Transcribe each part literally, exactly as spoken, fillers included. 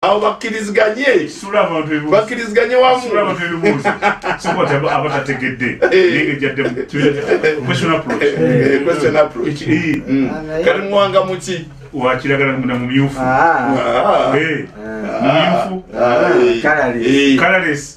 Abo bakkiriziganye. Sula abantu ebibuuzo. Bakkiriziganye wamu. Sula abantu ebibuuzo. Soko taba abatategedde. Nenge jadde question approach. Question approach. Kali muwanga muki? Wakiragala muna mu myufu. Ah. Eh. Myufu. Colorless. Colorless.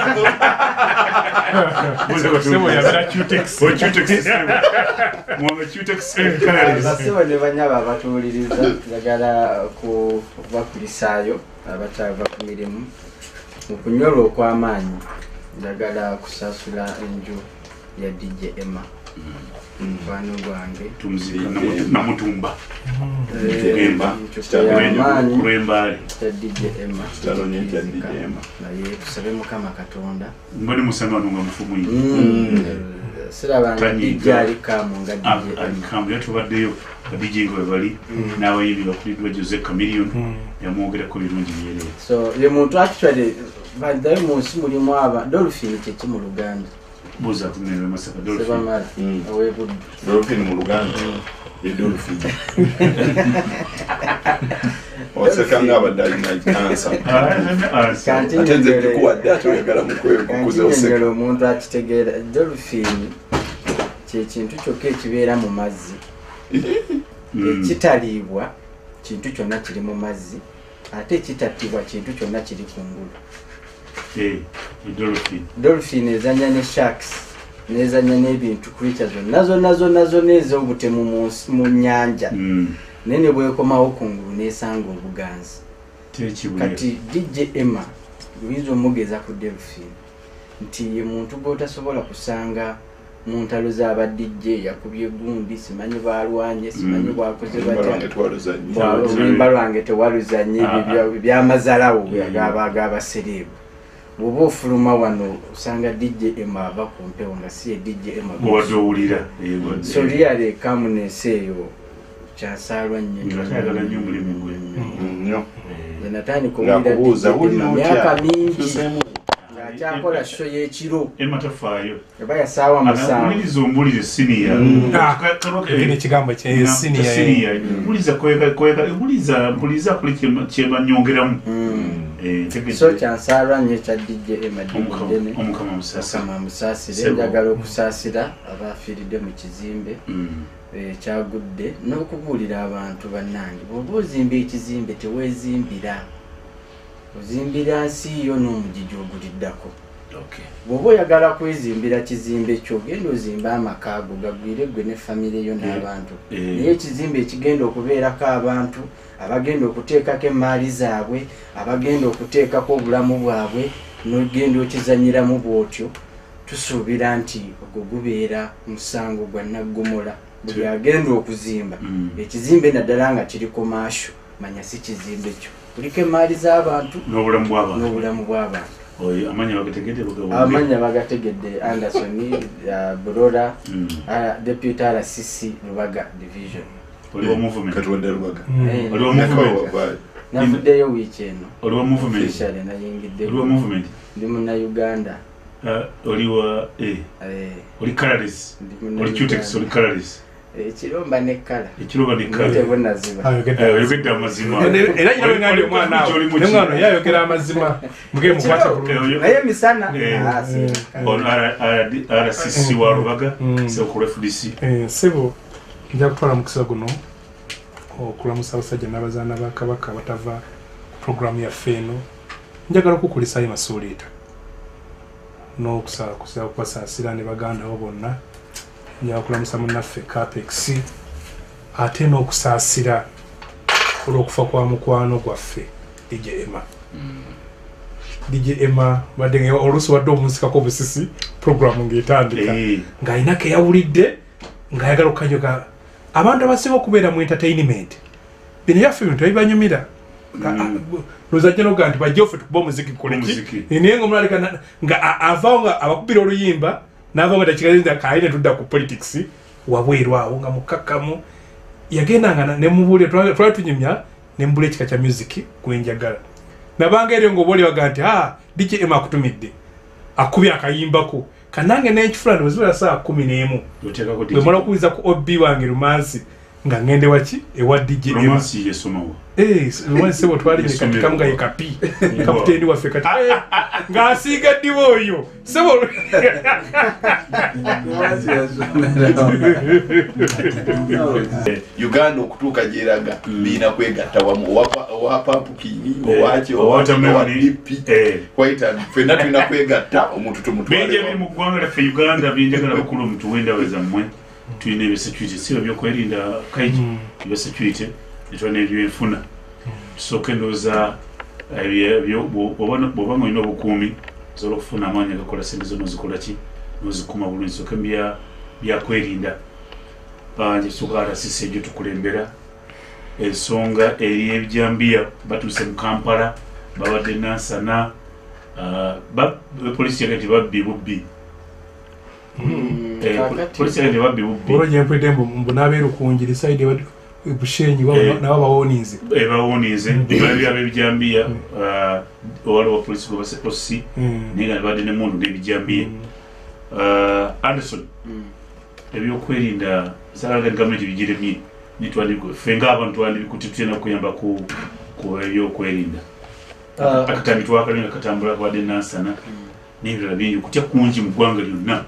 Muze ko semo ya bera cutex. O cutex. Mwanga cutex colorless. Basebo ne banyaba batuliriza njagala ku bakulisaayo abakyava ku mirimu mu kunyolwa okw'amaanyi njagala kusasula enju ya D J Emma. Wano gwange tumzika na mutumba. Emma kurembali ya D J Emma. Talonye ya D J Emma. Na ye tusabe Mukama Katonda. Mbone musanga nunga mufumu yi. Sirabanga D J alikamu nga D J Emma. Kamu yatubaddeyo D J ngo bali nawe yibi bakulidwa Jose Chameleon yamwogera ko birungi byere. So ye muntu actually bandaye munsi mulimu aba Dolphin kye kimu Luganda. Buza kumene masaka Dolphin. Seba mali. Awe good. Dolphin mu Luganda. Ye Dolphin. Osekanga abadali na cancer. Ah, Kanti Atenze kuwa data yagala mukwe kukuza oseka. Ngero omuntu akitegeera Dolphin kye kintu kyokka ekibeera mu mazzi. Ekitaliibwa kintu kyonna kiri mu mazzi ate ekitattibwa kintu kyonna kiri kungulu. Eh, Dolphin. Dolphin ezanya ne sharks nezanya n'ebintu creatures nazo nazo nazo n'ez'obutemu mu nnyanja nene bwekomawo kungulu n'esanga obuganzi. Kati D J Emma luyinza omugeza ku Dolphin nti ye muntu gw'otasobola kusanga mu ntalo z'aba D J yakubye gundi simanyi balwanye simanyi bwakoze batya oluyimba lwange tewaluzanye ebyo byamazalawo ag'abasereebu. Bw'oba ofuluma wano osanga D J Emma ava ku mpewo nga si ye D J Emma gw'owulira. So really kamunensi eyo kyasaalwa nnyo ayagala nnyo omulimu gwe. Nnyo. Nze natandika owulira myaka mingi ng'akyakola show y'ekiro. Emma tafaayo. Eba yasaawa musanvu. Muliriza ombulire siniya. Kino ekigambo kye siniya. Muliza kweka kweka muliza muliza kuli kyeba nyongeramu. So kyansaalwa nnyo ekya D J Emma Dene. Omukama Musaasira. Omukama Musaasira njagala okusaasira abaafiiridde mu kizimbe. Kyagudde n'okubuulira abantu bannange bw'oba ozimba ekizimbe teweezimbira. Ozimbira nsi yo n'omugigi oguliddako. Bw'oba oyagala kwezimbira kizimbe kyo genda ozimba amakaago gagwire gwe ne famire yo n'abantu. Naye ekizimbe ekigenda okubeerako abantu abagenda okuteekako emaali zaabwe abagenda okuteekako obulamu bwabwe n'ogenda okizanyiramu bw'otyo tusuubira nti ogwo gubeera musango gwa naggomola. Buli agenda okuzimba ekizimbe naddala nga kiri komaasho manya si kizimbe kyo kuliko emaali z'abantu n'obulamu bw'abantu. Amanya bagategedde Anderson Burora Deputy R C C Lubaga Division. Oliwo movement. Katwende Lubaga. Oliwo movement. Navuddeyo wiiki eno. Oliwo movement. Officially nayingidde. Oliwo movement. Ndi munna Uganda. Oliwa eh. Oli colorless. Oli cutex oli colorless. Ekiromba ne kala. Ekiromba ne kala. Tebona ziba. Ayogedde amazima. Era nyina ngandi omwana awo. Nemwana yayogera amazima. Muge mukwata bulungi. Naye misana. Ah, on R C C wa Lubaga. Se ku F D C. Eh, sebo. Nja kutwala mukisa guno. Okulamusa abasajja n'abazaana ba Kabaka batava program ya feno. Njagala okukulisa ayo masuulita. No kusala kusala kwasaasira ne baganda bo bonna. Njagala okulamusa munnaffe Capex ate n'okusaasira olw'okufa kwa mukwano gwaffe D J Emma. D J Emma badde oluusi wadde omunsikako obusisi program ng'etandika ng'alina ke yawulidde ng'ayagala okukanyoga abantu abasinga okubeera mu entertainment bino byaffe bintu ebibanyumira lozajja noga nti bajja offe tukuba omuziki koleki naye ng'omulalika nga avaawo nga abakubira oluyimba n'avaawo nga takikalinza kaayina tudda ku politics wabweru awo nga mukkakkamu yagendanga ne mubuulira twali tunyumya ne mbula ekika kya music gwenjagala nabanga eryo ng'oba olibaga nti ah D J Emma akutumidde akubye akayimbako kanange n'ekifula ndowooza saa kumi n'emu bwe mala okuwuliza ku Obbi wange Rumansi nga ngende waki ewa D J romansi yesomawo eh wani sebo twali ne katika mga yekapi kapteni waffe kati nga asiga diwoyo sebo Uganda okutuuka gyeraga biina kwegatta wamu owa pampukini owaki owa dipi kwaita ffenna tulina kwegatta omuntu tumutwale bingi ebiri mu ggwanga lyaffe Uganda binjagala bakulu omutuwenda wezammwe tulina ebisecurity siba byokwerinda kaiji ebisecurity netulina ebyenfuna tusooka endowooza bw'oba ng'olina obukuumi osobola okufuna amaanyi agakola sente zo nozikola ki nozikuuma bulungi sooka byakwerinda banje tusooka R C C egyo tukulembera ensonga eri ebijambiya batuuse mu Kampala babadde Nansana polisi yagati babbi bubbi polisi yagati babbi bubbi olwoje mpwedde mbu n'abeeru kunjiri side bushenyi nabo bawonize bawonize bibali ab'ebijambiya owaliwo polisi gwe basi naye nga badde n'emundu n'ebijambiya Anderson ebyokwerinda salaga gavumenti bigiremye ffe ng'abantu twandibikuti tutena okuyamba ku ebyokwerinda akatambi twakalinga katambula kabadde Nansana n'ebirala bingi okutya kungi mu ggwanga lyonna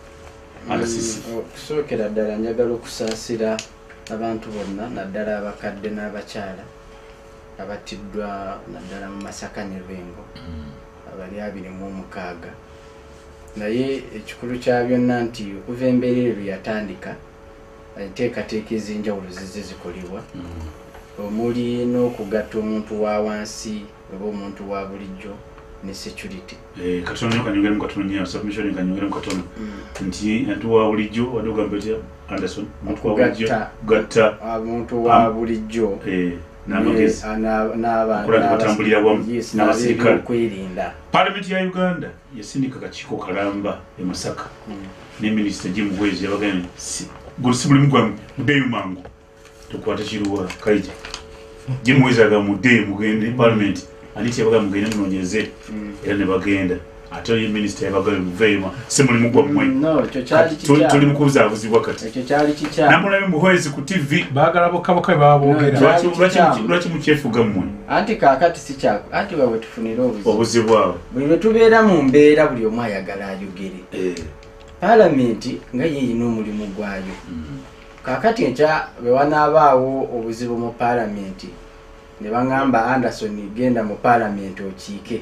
okusookera ddala njagala okusaasira abantu bonna naddala abakadde n'abakyala abattiddwa naddala mu Masaka ne Lwengo abali abiri mu omukaaga naye ekikulu kya byonna nti okuva embeera lwe yatandika enteekateeka ez'enjawulo zizze zikolebwa omuli n'okugatta omuntu wa wansi oba omuntu wa bulijjo ne security katono nyo kanyongera mu katono nyo submission kanyongera mu katono nti antu wa bulijjo wadde ogamba eti Anderson omuntu wa bulijjo gatta omuntu wa bulijjo n'amagezi n'abatambulira wamu n'abasirikale kwerinda. Parliament ya Uganda yasindika akakiiko kalamba e Masaka ne minisita Jim Muhoozi yabagambye gusi buli mugwamu mudeyo mangu tukwata kiruwa kaija Jim Muhoozi aga mudeyo mugende Parliament aniti yabagambye mugende munonyereze era ne bagenda ate ye minisita yabagambye muveema si muli mugwamu no cyo cyali kicya tuli mukuza abuzi wakati cyo cyali kicya namulabe Muhoozi ku T V bagala bokaboka babogera lwaki lwaki lwaki mukyefuga mmwe anti kakati si kyako anti bawe tufunira obuzi obuzi bwawe buli bwe tubeera mu mbeera buli omu ayagala ayogere eh Parliament nga yeyina omulimu gwayo kakati nkya bwe wanaabaawo obuzibu mu Parliament ne bangamba Anderson genda mu Parliament okiike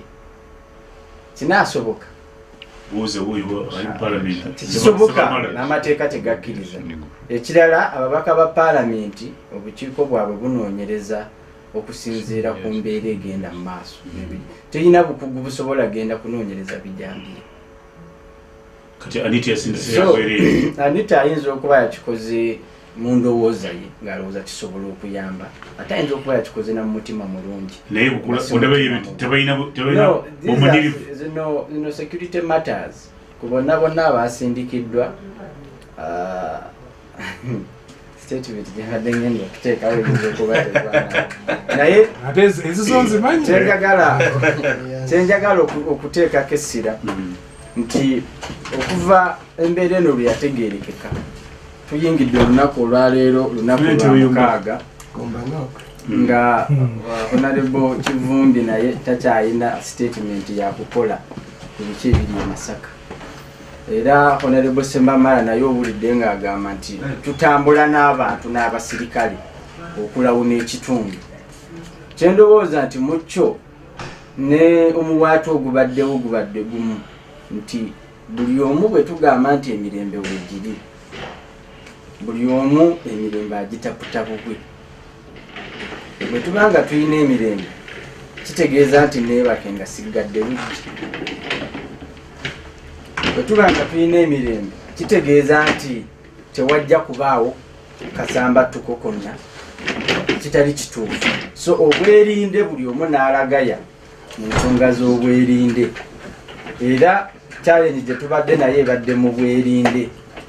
kinaasoboka buuze wuyo ali Parliament kisoboka n'amateeka tegakkiriza ekirala ababaka ba Parliament obukiiko bwabwe bunoonyereza okusinziira ku mbeera egenda mu maaso teyina bukugu busobola genda kunoonyereza bijambiya kati Anita yasindise yakwere Anita ayinza okuba yakikoze mu ndowooza ye ng'alowooza kisobola okuyamba ate ayinza okuba yakikoze na mu mutima mulungi naye ondaba ebintu tebalina tebalina omanyirivu zino zino security matters ku bonna bonna abaasindikiddwa statement gyabadde ngenda okuteekawo eyinza okuba tegwana naye ate ezizo nzimanyi kyenjagala kyenjagala okuteekako essira nti okuva embeera eno lwe yategeerekeka tuyingidde olunaku olwaleero lunaku lwa mukaaga nga honorable Kivumbi naye takyalina statement yakukola ku biki ebiri e Masaka era honorable Sembamala naye owulidde ng'agamba nti tutambula n'abantu n'abasirikale okulawuna ekitundu kyendowooza nti mu kyo ne omuwaati ogubaddewo gubadde gumu nti buli omu bwe tugamba nti emirembe weegiri buli omu emirembe agitaputa bugwe bwe tubanga tulina emirembe kitegeeza nti neebake nga sigadde luggi bwe tubanga tulina emirembe kitegeeza nti tewajja kubaawo kasambattuko konna kitali kituufu so obwerinde buli omu n'alagaya mu nsonga z'obwerinde era challenge gye tubadde naye ebadde mu bwerinde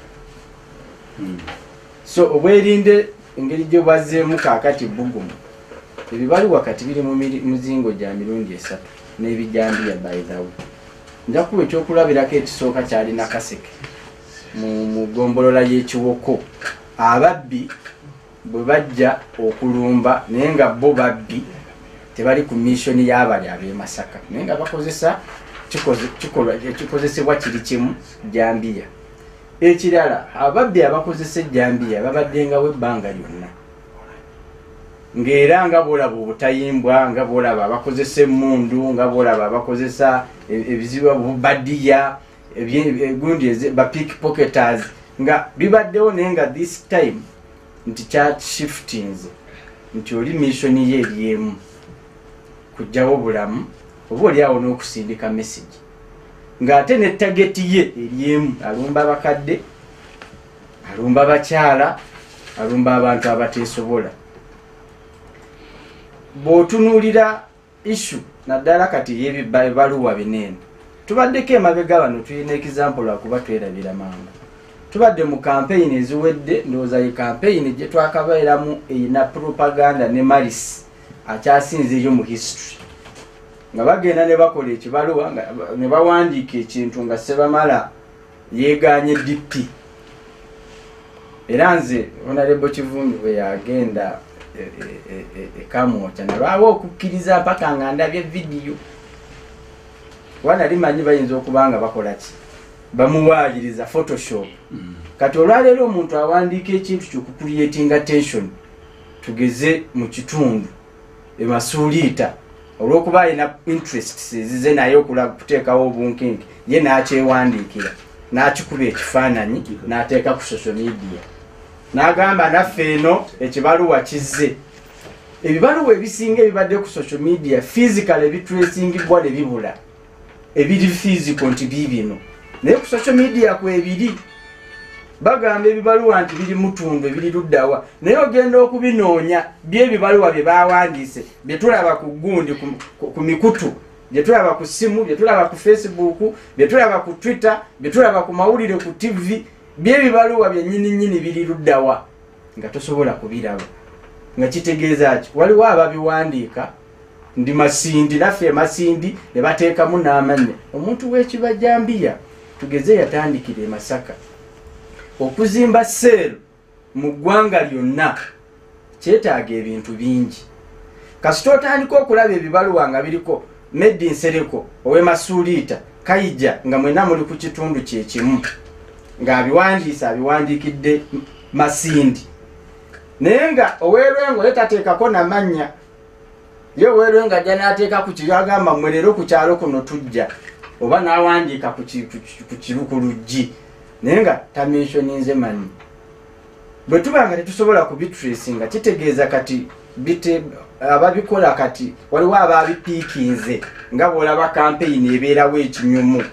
so obwerinde engeri gye bwazzeemu kaakati bugumu ebibali wakati biri mu muzingo gya mirundi esatu n'ebijambiya by the way nja kuba ekyokulabirako ekisooka kyalina kaseke mu gombolola y'ekiwoko ababbi bwe bajja okulumba naye nga bo babbi tebali ku mission y'abali ab'e Masaka naye nga bakozesa kikozesebwa kiri kimu jambiya. Ekirala ababbi abakozesa ejjambiya babaddengawo ebbanga lyonna ng'era nga bwolaba obutayimbwa nga bwolaba abakozesa emmundu nga bwolaba abakozesa ebizibu bubadiya egundi ba pickpocketers nga bibaddewo naye nga this time nti chat shiftings nti oli mission ye eryemu kujjawo bulamu oba oliawo n'okusindika message ng'ate ne target ye eryemu alumba abakadde alumba abakyala alumba abantu abateesobola. Bw'otunuulira issue naddala kati y'ebibaluwa binene tubaddeko emabega bano tulina example lwakuba twerabira mangu tubadde mu campaign eziwedde ndowooza ye campaign gye twakabeeramu eyina propaganda ne malis akyasinzeeyo mu history nga bagenda ne bakola ekibaluwa ne bawandiika ekintu nga Sebamala yeeganye D P era nze Honorable Kivumbi bwe yagenda ekamwoca nalwawo okukkiriza mpaka nga ndabye vidiyo wana limanyi bayinza okubanga bakola ki bamuwaayiriza photoshop kati olwaleero omuntu awandiika ekintu kyokucreatinga tension tugeze mu kitundu emasuuliita olw'okuba alina interests ezize naye okuteekawo obunkenke ye n'akyewandiikira n'akikuba ekifaananyi n'ateeka ku social media n'agamba naffe eno ekibaluwa kizze. Ebibaluwa ebisinga ebibadde ku social media physical ebitresingibwa ne bibula ebiri physical nti bibino naye ku social media kwebiri bagamba ebibaluwa nti biri mutundu ebiri luddawa naye ogenda okubinoonya by'ebibaluwa bye bawandiise bye tulaba ku gundi ku mikutu bye tulaba ku simu bye tulaba ku Facebook bye tulaba ku Twitter bye tulaba ku mawulire ku T V by'ebibaluwa byennyini nnyini biri luddawa nga tosobola kubiraba nga kitegeeza ki waliwo ababiwandiika ndi masindi naffe masindi ne bateekamu n'amannya omuntu w'ekibajambiya tugeze yatandikira e Masaka okuzimba seero mu ggwanga lyonna kyetaaga ebintu bingi kasita otandika okulaba ebibaluwa nga biriko made in Sereko owe Masuuliita Kayija nga mwena muli ku kitundu kyekimu ng'abiwandiisa abiwandiikidde Masindi naye nga oweerwengo ye tateekako n'amannya ye oweerwengo ajja n'ateeka ku kiri agamba mmwe leero ku kyalo kuno tujja oba n'awandiika ku kiru ku luggi naye nga tamensioninze manyi bwe tuba nga tetusobola kubitracinga kitegeeza kati ababikola kati waliwo abaabipiikinze nga bw'olaba kampeyini ebeerawo ekinyumu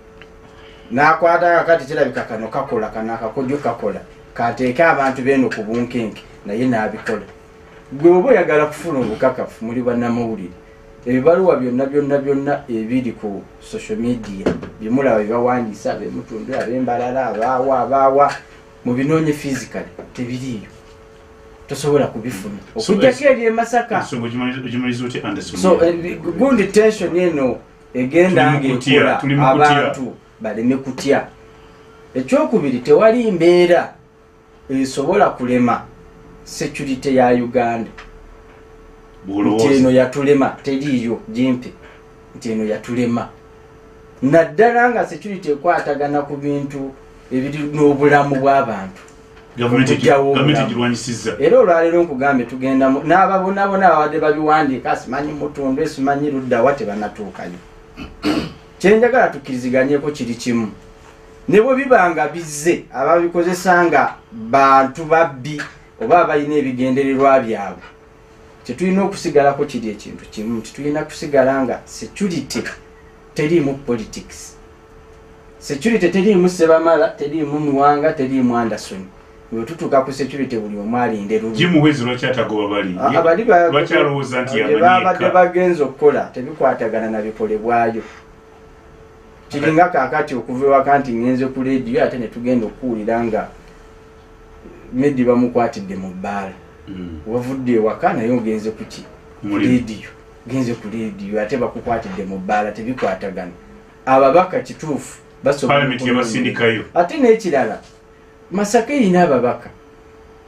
n'akwata kati kirabika kano kakola kano akakodyo kakola kateeke abantu beeno ku bunkenke naye n'abikola. Gwe oba oyagala kufuna obukakafu muli bannamawulire ebibaluwa byonna byonna byonna ebiri ku social media byemulaba byebawandiisa abemutundu ab'embalala abaawa abaawa mubinoonye physical tebiriiyo tosobola kubifuna okujjako eri e Masaka so gundi tension eno egenda ng'ekola abantu baleme kutya. Ekyokubiri tewali mbeera esobola kulema security ya Uganda nti eno yatulema teriiyo jimpe nti eno yatulema naddala nga security ekwatagana ku bintu ebiri n'obulamu bw'abantu era olwaleero nkugambe tugenda n'ababonabona ababadde babiwandiika simanyi mutundu simanyi luddawa tebanatuukayo kyenjagala tukkiriziganyeko kiri kimu ne bwe bibanga bizze ababikozesa nga bantu babbi oba abalina ebigendererwa byabwe tetulina okusigalako kiri ekintu kimu tetulina kusigala nga security teriimu politics security teriimu Sebamala teriimu Muwanga teriimu Anderson bwe tutuuka ku security buli omu alinde lubi Muhoozi lwakyatagoba bali lwakyalowooza nti babadde bagenza okukola tebikwatagana na bikolebwayo kiringa kaakati okuva ewaka nti ngenze ku leediyo ate ne tugenda okuwulira nga medi bamukwatidde mu bbaala wavudde ewaka naye ogenze ku ki leediyo genze ku leediyo ate bakukwatidde mu bbaala tebikwatagana ababaka kituufu basobola ate n'ekirala Masaka erina ababaka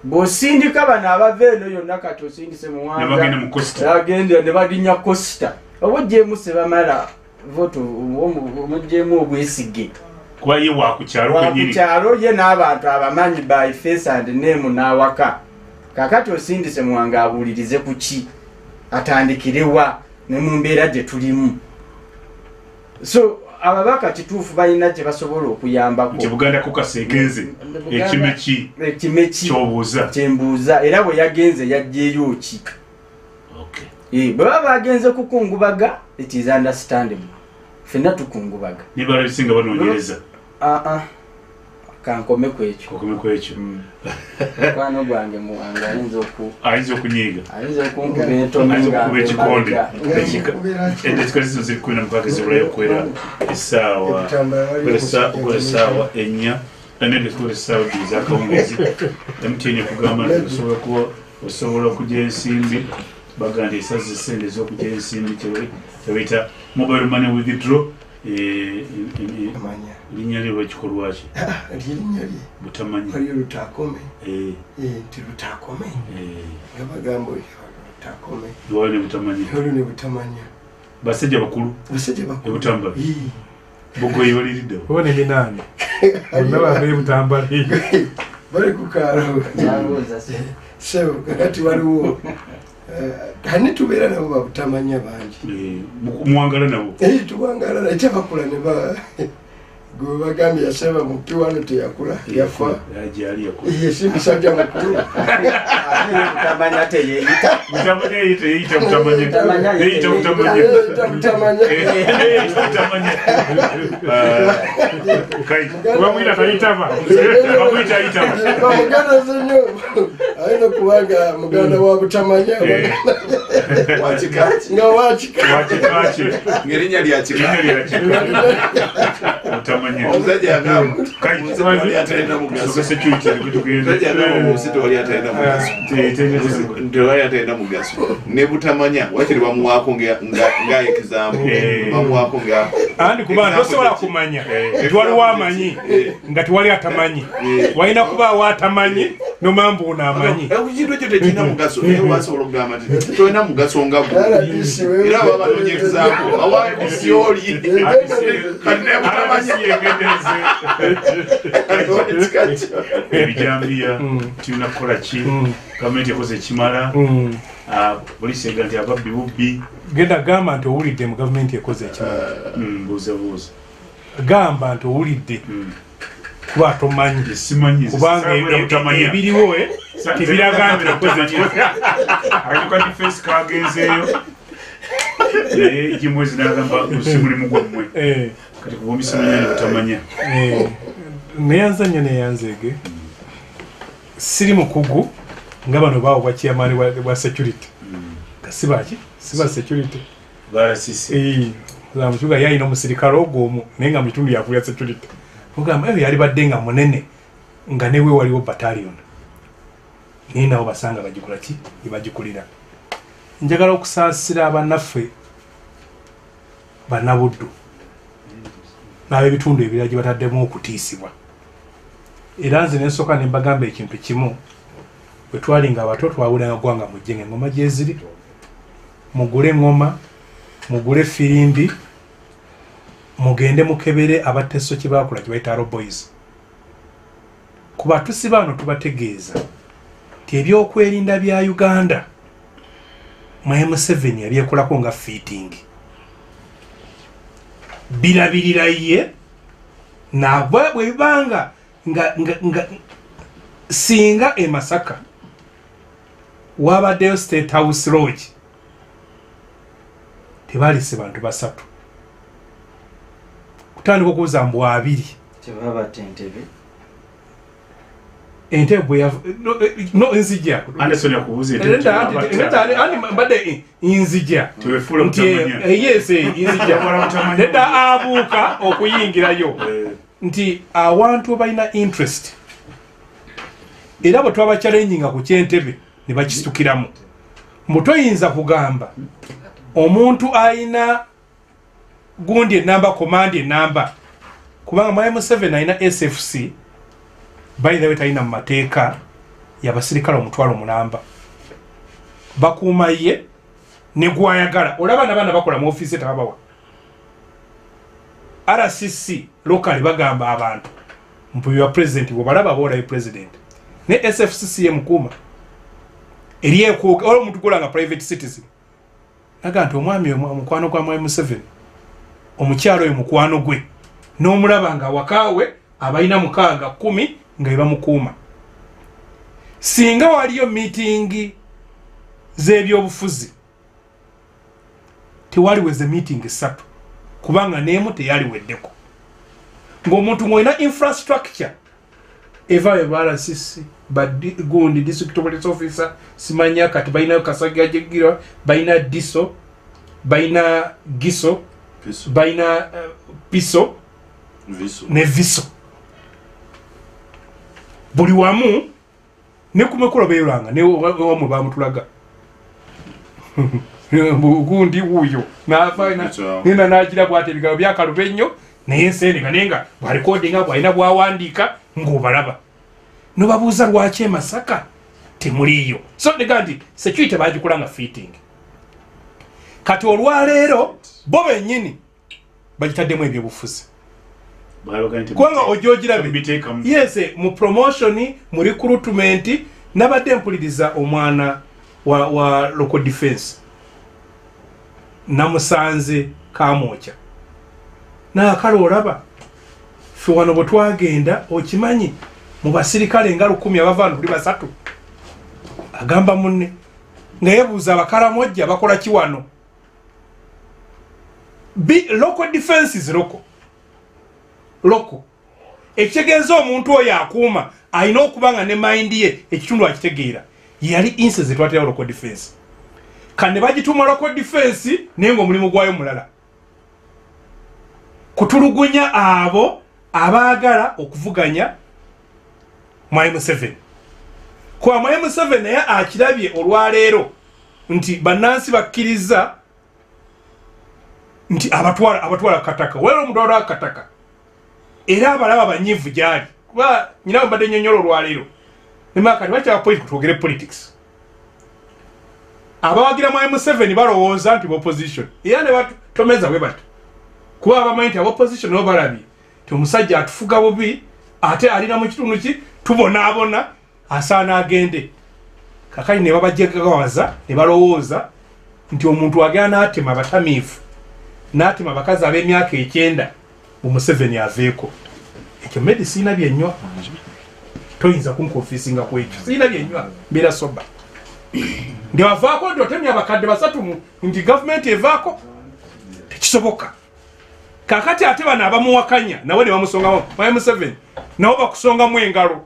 bw'osindika bano abava eno yonna kati osindise Muwanga agenda ne balinnya Costa obuggyemu sebamala voto omuggyemu obwesige kuba ye wakukyalo wakukyalo ye n'abantu abamanyi by face and name n'awaka kakati osindise Muwanga abuulirize ku ki atandikirewa ne mu mbeera gye tulimu so ababaka kituufu balina gye basobola okuyambako nti Buganda kukaseegenze ekime ki ekime ki ky'obuuza kyembuuza era bwe yagenze yajjeeyo ki bwe baba bagenze kukungubaga it is understandable ffenna tukungubaga nibala bisinga banoonyereza aa kankome kwekyo kokome kwekyo mukwano gwange Muwanga ayinza oku ayinza okunyiiga ayinza okunkuba entono ayinza okukuba ekikonde endekika zizo ziri kumi na mukaaga zibulayo okwera essaawa okola essaawa ennya anende tukola essaawa bbiri zakawungezi M T N ekugamba nti osobola kuba osobola okugya ensimbi baganda esaza essente ez'okugya ensimbi kyebayita mobile money withdraw linnya lye lwekikolwa ki linnya lye butamanya waliyo lutakome nti lutakome nga bagamba lutakome lwali ne butamanya olwo ne butamanya basajja bakulu basajja bakulu ebutambala bogoyi baliridde bo ne binaani bonna bambere butambala bali ku kaalo sebo kakati waliwo kani tubeera nabo babutamanya bangi muwangala nabo tuwangala nakyo bakula ne ba gwe bagambye yasaba muki wano teyakula yafa yesi musajja mukulu butamanya teyeyita butamanya yeyita butamanya yeyita butamanya butamanya butamanya kai wamwita tayitaba wamwita yitaba bamuganda zenyo ayina kubanga muganda wa butamanya wakikaki nga wakika wakikaki ngerinnya lya kikaki butamanya omusajja agamba kai wali atalina mugaso security kutugenda omusajja agamba omusito wali atalina mugaso nti wali atalina mugaso ne butamanya wakiri bamuwaako nga example bamuwaako nga andi kuba tosobola kumanya tewaliwo amanyi nga tewali atamanyi walina kubaawo atamanyi nomamba ono amanyi ekintu ekyo tekirina mugaso naye wasobola okugamba nti tolina mugaso nga gwe era baba banonyerezaako awaadisi oli kati ne butamanya ebijambiya tulina kukola ki gavumenti ekoze ekimala poliisi ega nti ababbi bubbi genda gamba nti owulidde mu gavumenti ekoze ekimala buuza buuza gamba nti owulidde kuba tomanyi simanyi kubanga ebiriwo tebiraga nti okoze ekimala akakati fesi kagenzeeyo naye gimwezi nagamba osimulimu gwammwe kati kuba omisimanya nebutamanya neyanza nnyo neyanzeege siri mukugu nga bano baawobwa chairman bwa security kasibaki siba security balasisi zamukyuga yayina omusirikale ogwo omu naye nga mu kitundu yakulya security ogamba eyo yali badde nga munene nga newe waliwo battalion naye nabo basanga bagikola ki ebagikulira njagala okusaasira abannaffe bannabuddu n'ab'ebitundu ebirala gye bataddemu okutiisibwa era nze nensooka ne mbagamba ekintu kimu bwe twalinga abato twawulanga gwanga mujje ng'engoma gye ziri mugule eŋŋoma mugule firimbi mugende mukebere abateso kye bakola kye bayita aro boys kuba tusiba wano tubategeeza nti ebyokwerinda bya Uganda M Museveni yabyekolako nga fitting birabirira ye nabwe bwe bibanga nga, nga, nga singa e Masaka wabaddeyo State House Lodge tebalise bantu basatu kutandika okubuuza mbu abiri tebaba tentebe entebwe ya no nzija Anderson yakubuza andi mbadde inzija tuwefula mutamanya yes inzija nedda abuuka okuyingirayo nti awantu balina interest era bwe twaba challenginga ku kyentebe ne bakisukiramu mutoyinza kugamba omuntu ayina gundi enamba command enamba kubanga M Museveni ayina S F C by the way talina mu mateeka yabasirikale omutwalo mulamba bakuuma ye ne gwayagala olaba n'abaana bakola mu ofiisi tebabawa R C C lokali bagamba abantu mpuyo president bwobalaba boolayo president ne S F C C mukuuma eryekuuka olwo omuntu golanga private citizen naga nti omwami omukwano gwa Mwai Museveni omukyalo oyo mukwano gwe n'omulaba nga wakaawe abalina mukaaga kumi nga bebamukuuma singa waliyo meeting z'ebyobufuzi tewaliweze meeting esatu kubanga n'emu teyaliweddeko ng'omuntu ng'olina infrastructure evaayo ba R C C gundi district police officer simanya kati balina kasaga jegira balina diso balina giso balina uh, piso viso ne viso buli wamu ne kumekula beeranga ne wamu bamutulaga gundi wuyo na faina nina najira bwate bigabo byakaluba ennyo naye ensende kanenga bwa recording abo alina bwawandika ng'obalaba no babuuza lwaki Masaka temuliyo so negandi security bagikulanga fitting kati olwaleero bo bennyini bagitaddemu ebyobufuzi kubanga ojogirabe yes mu promotion mu recruitment nabadde mpuliriza omwana wa, wa local defense namusanze kamwocha naakala olaba fe wano bwe twagenda okimanyi mu basirikale nga lukumi abavaanu kuli basatu agamba munne nga yebuuza abakalamojja bakola ki wano local defenses loko loko ekitegeeza omuntu oyo akuuma alina okuba nga ne mind ye ekitundu akitegeera yali inse zetwaterawo local defense kandi bagituuma local defense naye ng'omulimu gwayo mulala kutulugunya abo abaagala okuvuganya Mwai Museveni kwa Mwai Museveni naye akirabye olwaleero nti bannansi bakkiriza nti abatwala abatwala kataka wera omutwala kataka era abalaba banyivu gyali kuba nyina mbadde nnyonnyola olwaleero nemaka nibakyala politics kutwogere politics abawagira Mwai Museveni balowooza nti opposition era ne batomeza bwe bati kuba abamanyi nti opposition nabo balabye ti omusajja atufuga bubi ate alina mu kitundu ki tubonaabona asaana agende kakali ne babajjagawaza ne balowooza nti omuntu agenda n'atema abatamiivu n'atema abakazi ab'emyaka ekyenda mu Museveni aveeko ekyo medi siina byennywa toyinza kunkofiisinga ku ekyo siina byennywa mbeera soba ndi wavaako nti otemya abakadde basatu nti gavumenti evaako tekisoboka kakati ate bano abamuwakanya nawe ne bamusongamu Mwai Museveni nabo bakusongamu engalo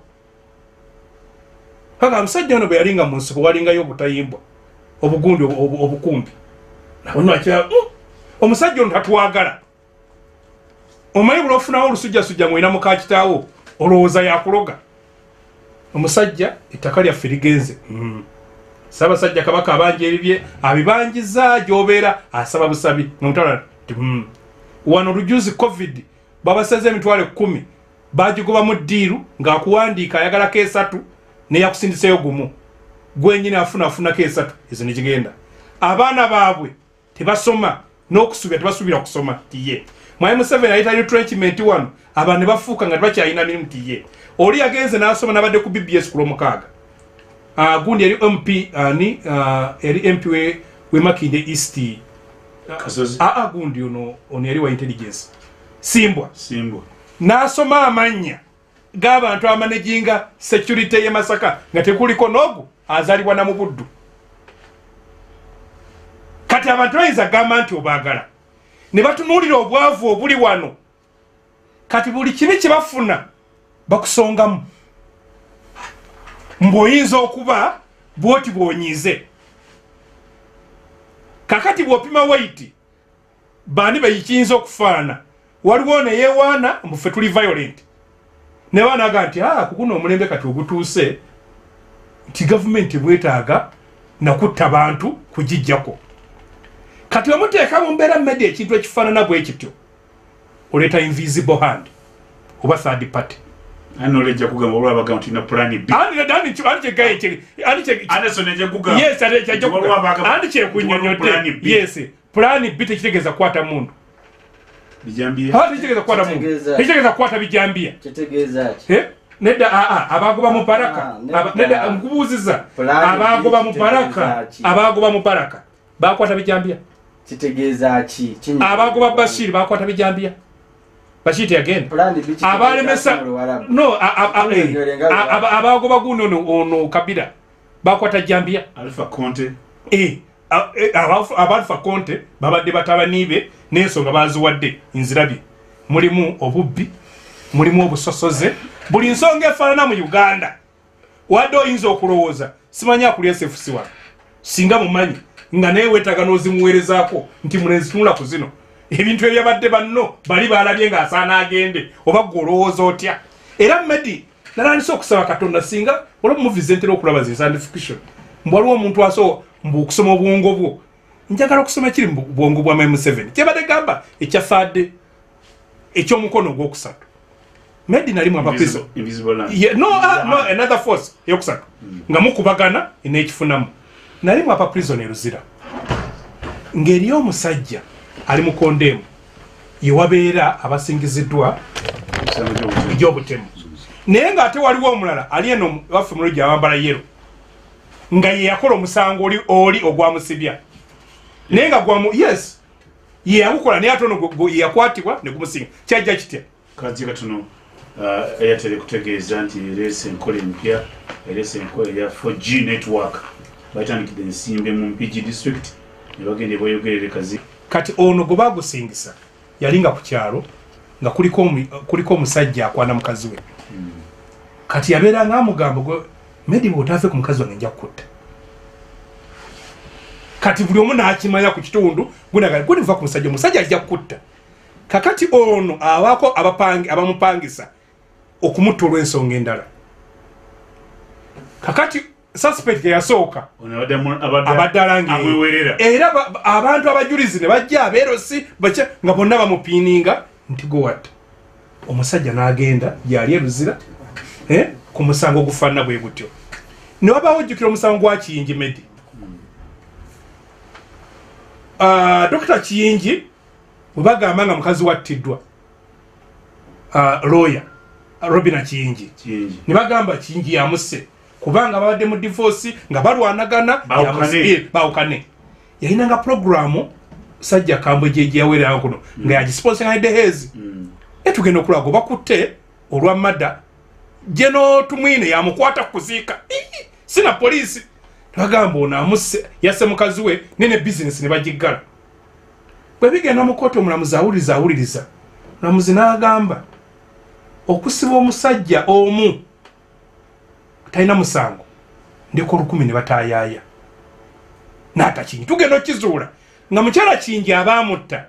kaka musajja ono bwe yalinga mu nsiko walingayo obutayimbwa obugundi obukumbi nawe nwakira omusajja ono tatuwagala omanyi buli ofunawo olusujjasujja ng'olina muka kitaawo olowooza yakuloga omusajja ettaka lyaffe ligenze Ssaabasajja Kabaka abanja ebibye abibanjiza gy'obeera asaba busabi nomutala wano lujuzi covid babaseze emitwalo kkumi bagigobamu ddiiru ng'akuwandiika ayagalako esatu neyakusindiseyo gumu gwenyini afuna afunako esatu ezo nekigenda abaana baabwe tebasoma n'okusubira tebasuubira kusoma tiye Mwai Museveni ayita retrenchment wano abantu ne bafuuka nga tebakyalina mirimu tiye oli yagenze n'asoma n'abadde ku B B S ku lwomukaaga uh, gundi eri M P uh, ni uh, eri M P we, we Makinde East uh, uh, gundi ono ono eri wa intelligence Simbwa Simbwa n'asoma amanya g'abantu amanaginga security ye Masaka nga tekuliko n'ogu azalibwa na mu buddu kati abantu bayinza gamba nti obaagala ne batunuulira obwavu obuli wano kati buli kibi kye bafuna bakusongamu mb'oyinza okuba bwoti bw'onyize kakati bw'opima weight bani bayikiyinza okufaana waliwo ne yeewaana mbufe tuli violent ne baanaga nti ah kukuno omulembe kati ogutuuse nti gavumenti bwetaaga nakutta bantu kugijjako kati omuteeka mu mbeera mmedi ekintu ekifaanana bwe kityo oleeta invisible hand oba third party ano leja kugamba olwa bagamba tulina plan B ani dani chu ani chegaye che ani che Anderson eje kugamba yes ani chegaye kugamba ani che kunyonyote yes plan B tekitegeza kwata mundu bijambia ha tekitegeza kwata mundu tekitegeza kwata bijambia tekitegeza ki eh neda a a abagoba mu baraka neda nkubuziza abagoba mu baraka abagoba mu baraka bakwata bijambia tekitegeza ki abagoba Bashir bakwata bijambia Bashir again abale mesa no abagoba guno ono Kabila bakwata jambia Alpha Conte eh Alpha Conte babadde batabanibe n'ensonga baziwadde inzirabi mulimu obubbi mulimu obusosoze buli nsonga efaanana mu Uganda wadde oyinza okulowooza simanya akulya sefusiwa singa mumanyi nga naye weetaga n'ozimuweerezaako nti mulenzi tunula ku zino ebintu ebyabadde banno bali balabye ng'asaana agende oba gwe olowooza otya era Medi nalandisa okusaba Katonda singa olwo muvize ntera okulaba zi science fiction mbu waliwo omuntu aso mbu okusoma obwongo bwo njagala okusoma kiri mu bwongo bwa Ebya Museveni kyebadde gamba ekyafaadde ekyomukono ogwokusatu Medi nalimu abapiso yeah, no, uh, no another force yokusatu mm. nga mukubagana enekifunamu nalimu apa prisoner Ruzira ngeri omusajja ali mu kondemu yewabeera abasingiziddwa egy'obutemu naye ng'ate waliwo omulala ali eno waffe mulungi awambala yero nga ye yakola omusango oli oli ogwamusibya naye nga gwamu yes ye yagukola naye ate ono yakwatibwa ne gumusinga kyajja kitya kajja katono eyatera kutegeeza nti ereese enkola empya ereese enkola eya four G network batandikidde ensimbe mu Mpigi district ne bagenda boyogerere kazi kati ono gwe bagusingisa yalinga ku kyalo nga kuliko kuliko omusajja akwana mukazi we mm. kati yabeera nga amugambo gwe Medi bw'otaafe ku mukazi wange nja kukutta kati buli omu n'akimanya ku kitundu gunaga gwe niva ku musajja omusajja ajja kukutta kakati ono awaako abapangi abamupangisa okumutta olw'ensonga endala kakati suspect yasooka abaddalange era abantu abajulizi ne bajja abeerosi bacha nga bonna bamupiininga nti gowatta omusajja n'agenda gyali eruzira eh ku musango gufaanana bwe gutyo ne wabawo ojjukira omusango gwa Kiyingi Medi uh, Dokita Kiyingi bwe bagamba nga mukazi wattiddwa uh, lawyer Robina Kiyingi ne bagamba Kiyingi yamusse kubanga babadde mu divorce nga balwanagana bawukane bawukane yalina nga programu sajja kambwe jeje yawerera kuno nga yagisponsoring the hezi mm. etugenda okulago bakutte olwa mada jeno tumwine yamukwata kuziika sina police bagamba ona amuse yase mukazi we nene business ne bagigala bwe bigenda mu koto mulamuzi awuliriza awuliriza mulamuzi n'agamba okusiba omusajja omu taina musango ndiko lukumi ne batayaya nata Kingi tugenda okizuula nga mukyala Kingi abamutta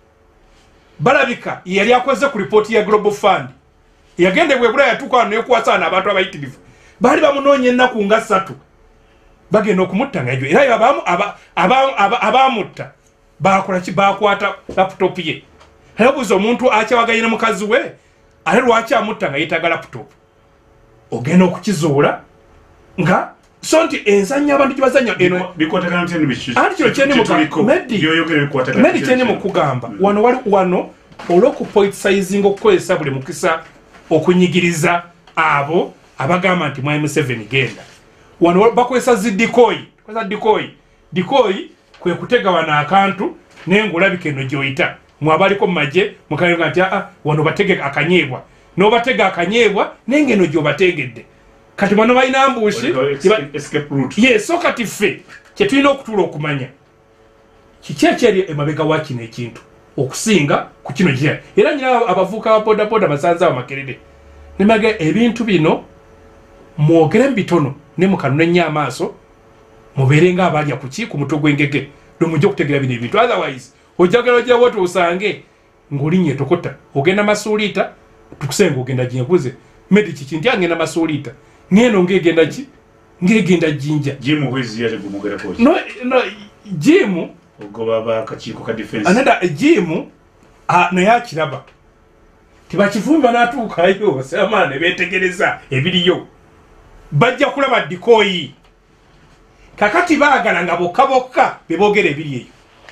balabika yali akoze ku report ya Global Fund yagende bwe bula yatuka ne kwasana abantu abayitirivu bali bamunonye ennaku nga ssatu bagenda okumutta ng'ejo era abamu abamutta bakola ki bakwata laptop ye hebuzo omuntu akyawagayina mukazi we ale lwaki amutta nga yetaga laptop ogenda okukizuula nga so nti ensanya abantu kibazanya eno bikwatagana ntene bikizo anti kino kyene mu Medi yoyogere bikwatagana Medi kyene mu kugamba mm. wano wali wano olw'okupoliticizing okukozesa buli mukisa okunyigiriza abo abagamba nti Ebya Museveni genda wano bakozesa zidikoyi koza dikoyi dikoyi kwe kutega wana akantu n'engulabika eno gyoyita mwabaliko mu maje mukayoga nti ah wano batege akanyebwa no batega akanyebwa nengeno gyo bategedde kati bano balina ambushi escape route yes so kati ffe kye tulina okutula okumanya kiki ekyali emabega wa kino ekintu okusinga ku kino gye era nyina abavuka ba boda boda basanza amakerede nimaga ebintu bino mwogere mbitono ne mukanu nenya amaaso muberenga abalya kuki ku mutwe gw'engege domujja okutegera bino ebintu otherwise ojjagala ojja wote usange ngolinye tokota ogenda masuulita tukusenga ogenda jinkuze Medi kiki nti angenda masuulita ngeno ngegenda ki ngegenda jinja jimu hwezi yale gumugera koji no no jimu ogoba ba kachiko ka defense anada jimu a na ya kiraba tibakivumba n'atuukayo Ssemamala ne beetegereza ebiriyo bajja kulaba dikoyi kakati baagala nga bokka bokka beboogera ebiri eyo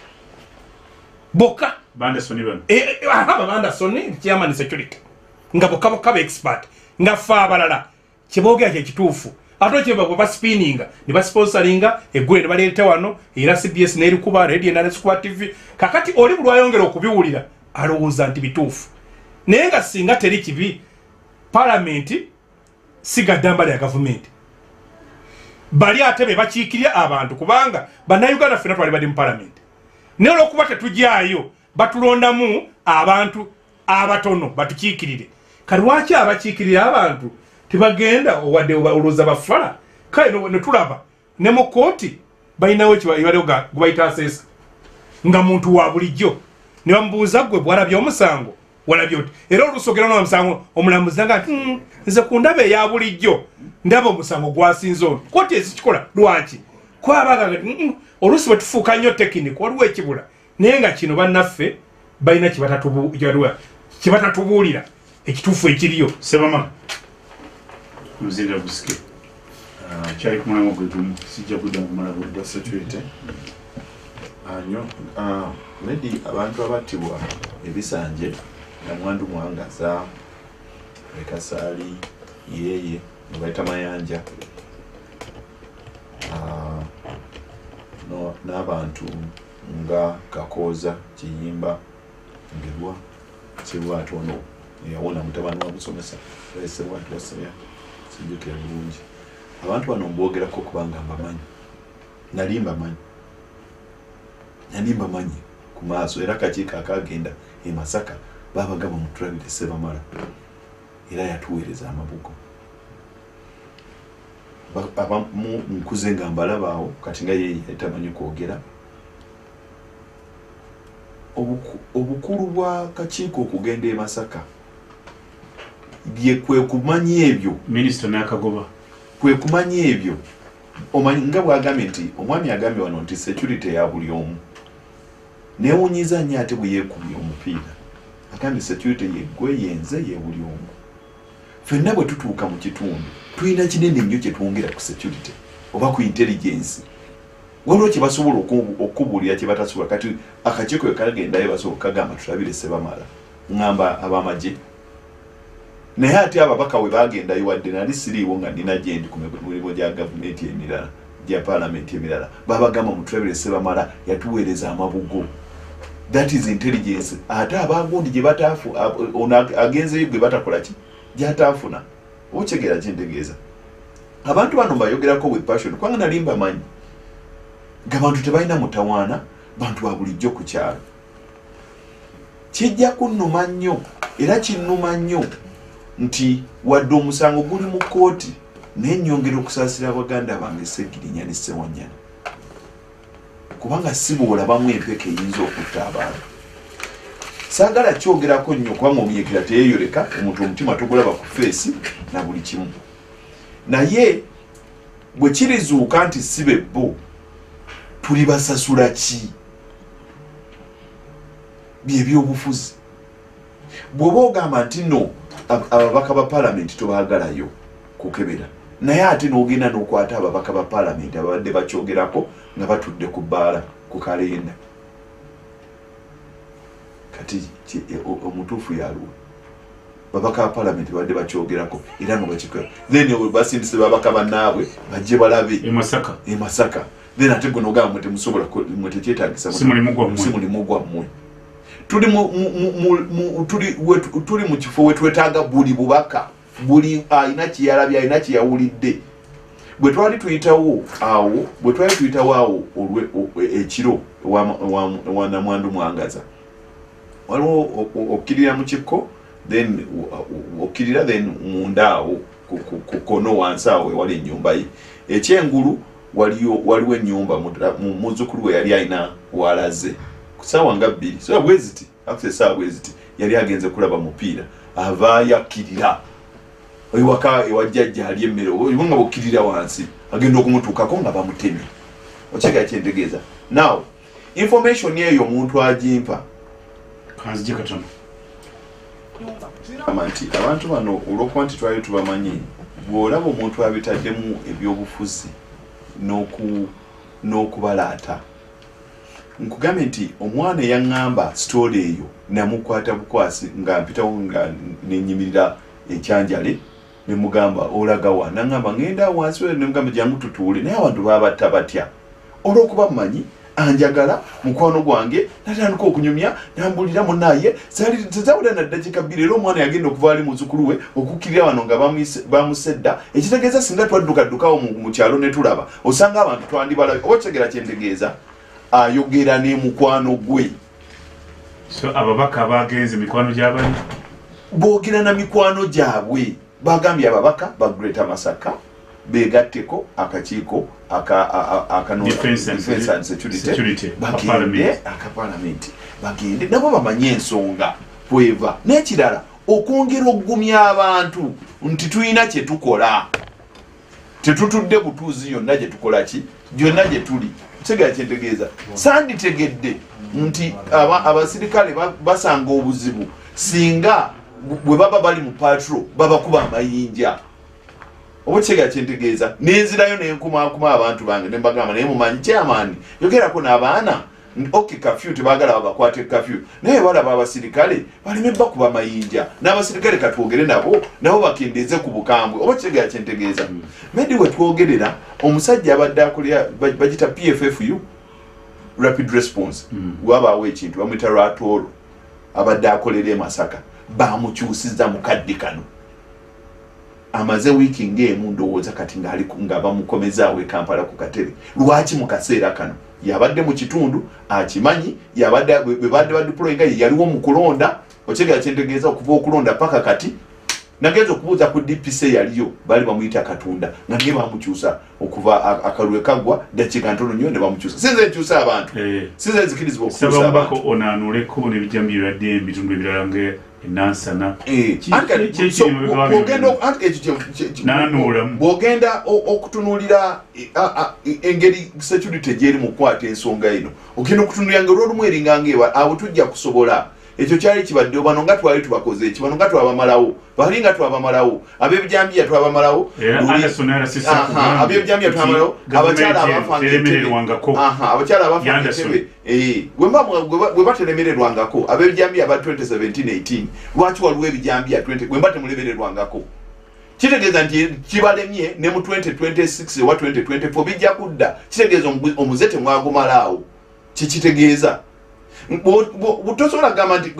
bokka bandasoni bano aba bandasoni chairman security nga bokka bokka ba expert nga ffe abalala kyeboogera kyekituufu ate kyebagwe baspininga ne basponsoringa eggwe ne baleeta wano era C B S n'erikuba radio na Square T V kakati oli bulwayongera okubiwulira alowooza nti bituufu naye nga singa teri kibi palamenti sigaddamba lya gavumenti bali ate be bakiikirya abantu kubanga bannayuganda ffena twali bali mu palamenti naye olw'okuba tetujyayo batulondamu abantu abatono batukiikirire kati lwaki abakiikirira abantu tebagenda owadde olowooza bafala kale ne tulaba ne mu kooti balinawo ekibaliga gubayita aseesa nga muntu wa bulijjo ne bamubuuza gwe bwalabye omusango walabye oti era olusogera n'omusango omulamuzi nga nti nze ku ndaba eya bulijjo ndaba omusango gwasinze ono kooti ezikikola lwaki kwabaga oluusi bwe tufuuka nnyo tekiniki waliwo ekibula naye nga kino bannaffe balina kibatatubuulira ekituufu ekiriyo Ssemamala muzira busike kyali kumulamu gwe gumu sijja kudda kumala budde security anyo maybe abantu abattibwa ebisanje namwandu mwangaza ekasaali yeye nebaita mayanja no n'abantu nga Kakooza Kiyimba Ngerwa Kirwa atono yawona mutabani wa busomesa ese watu wasaya sijukira bulungi abantu bano mbogerako kubanga mbamanyi nalimba manyi nalimba manyi ku maaso era kakiiko akagenda e Masaka babagamba mutulabire Ssemamala era yatuweereza amabugo abamu nkuze nga mbalabaawo kati nga yeye yatamanyi kwogera obukulu bwa kakiiko okugenda e Masaka bye kwe kumanya ebyo minisita n'akagoba kwe kumanya ebyo omanyi nga bwagambye nti omwami agambye wano nti security ya buli omu neewunyiza nnyo ate bwe yeekubye omupiira agambye security yeggwe yenze ye buli omu ffenna bwe tutuuka mu kitundu tulina kinene nnyo kye twongera ku security oba ku intelligence waliwo kye basobola okubuulira kye batasobola kati akakiiko kekagendayo basobola okukagamba tulabire Ssemamala ngamba abamagye naye ate ababaka we bagendayo wadde nali siriiwo nga nina gyendi ku mirimu gya gavumenti emirala gya paalamenti emirala babagamba mutulabire Ssemamala yatuweereza amabugo that is intelligence ate abagundi gye bataafu agenzeyo gwe batakola ki gyataafuna okyegera kyentegeeza abantu bano mbayogerako with passion kubanga nali mbamanyi ng'abantu tebalina mutawaana bantu ba bulijjo ku kyalo kijja kunnuma nnyo era kinnuma nnyo nti wadde omusango guli mu kooti naye nnyongera okusaasira baganda bange Ssegirinya ne Ssewanyana kubanga si bw'olabamu empeka eyinza okutta abantu saagala kyogerako nnyo kubanga omuyekera teyeeyoleka omuntu omutima togulaba ku feesi na buli kimu naye bwe kirizuuka nti si be bo tuli basasula ki byebyobufuzi bw'oba ogamba nti no ababaka ba paalamenti tobaagalayo kukebera naye ate n'ogenda n'okwata ababaka ba paalamenti ababadde bakyogerako nga batudde ku bbaala ku kalenda kati omutuufu yaluwa babaka ba paalamenti babadde bakyogerako era nga bakikola then basindise babaka bannaabwe bajje balabe e Masaka e Masaka then ate gwe n'ogamba mwe temusobola mwe tekyetaagisa si mulimu gwammwe tuli tuli mu kifo we twetaaga buli bubaka buli alina kyeyalabye alina kyeyawulidde bwe twali tuyitawo awo bwe twali tuyitawo awo ekiro wa namwandu mwangaza waliwo okkirira mu kikko then okkirira then munda awo ku kono wansi awo ewali ennyumba ye ekyengulu waliwo ennyumba muzzukulu we yali alina walaze kusaawa nga bbiri so bweziti akuse saa bweziti yali agenze kulaba mupiira avaayo akkirira ewaka ewajjajja ali emmere oyo nga bokkirira wansi agenda okumutuukako nga bamutemye okyega kyentegeeza now information eyo omuntu agimpa kanzije katono amanti abantu bano olwokuba nti twali tubamanyi bw'olaba omuntu abitaddemu ebyobufuzi n'oku n'okubalaata nkugambye nti omwana eyaŋŋamba sitooli eyo namukwata bukwasi nga mpitawo nga nenyimirira ekyanjale nemugamba olaga wa naŋŋamba ngenda wansi nemugamba jangu tutuule naye abantu babatta batya olw'okuba mumanyi anjagala mukwano gwange natandika okunyumya nambulira munaye tezawula naddakika bbiri era omwana yagenda okuva ali muzukulu we okukkirira wano nga bamusedda ekitegeeza singa twaddukaddukawo mu kyalo ne tulaba osanga abantu twandibalabe oba kitegera kyentegeeza ayogera ne mukwano gwe so ababaka bagenze mikwano gy'abali boogera na mikwano gyabwe bagambye ababaka ba Greater Masaka begatteko akakiiko aka defense and security bagende akapalamenti bagende nabo bamanye ensonga bweva n'ekirala okwongera okugumya abantu nti tulina kye tukola tetutudde butuuzi yonna gye tukola ki gyonna gye tuli tegera kyentegeeza sanditegedde nti abasirikale basanga obuzibu singa bwe baba bali mu patro babakuba amayinja oba kitegera kyentegeeza nenzirayo nenkumakuma abantu bange nembagamba naye mumanyi kyamaani yogerako n'abaana ok kafyu tebagala babakwate kafyu naye balaba abasirikale baleme bakuba mayinja n'abasirikale katwogere nabo nabo bakendeeze ku bukambwe oba kitegera kyentegeeza medi we twogerera omusajja abadde akolera bagita P F F U rapid response wabaawo ekintu bamwita Ratoro abadde akolera e Masaka bamukyusiza mukadde kano amaze wiiki ng'emu ndowooza kati ng'ali nga bamukomezaawo e Kampala ku katebe lwaki mu kaseera kano yabadde mu kitundu akimanyi yabadde bwe badde badeployinga ye yaliwo mu kulonda okitegera kyentegeeza okuva okulonda paka kati nagenza okubuuza ku D P C yaliyo bali bamuyita Katunda nga naye bamukyusa okuva akalwe kagwa dakika ntono nnyo ne bamukyusa sinze nkyusa abantu sinze nzikirizibwa okukyusa abantu onaanuleko n'ebijambi bibadde ebitundu ebirala nga enansana bw'ogenda okutunuulira engeri security gyeri mu kukwata ensonga eno ogenda okutunuulira nga olwolumu eringanga ewa abo tujja kusobola ekyo kyali kibadde bano nga twali tubakoze eki bano nga twabamalawo bali nga twabamalawo ab'ebijambiya twabamalawo ab'ebijambiya twabamalawo abakyala abafanga abakyala abafanga entebe bwe batelemererwangako ab'ebijambiya ba twenty seventeen eighteen lwaki waliwo ebijambiya bwe mba temulemererwangako kitegeeza nti kibalemye ne mu twenty twenty-six owa twenty twenty-four bijja kudda kitegeeza omuze temwagumalaawo kikitegeeza butosobola gamba nti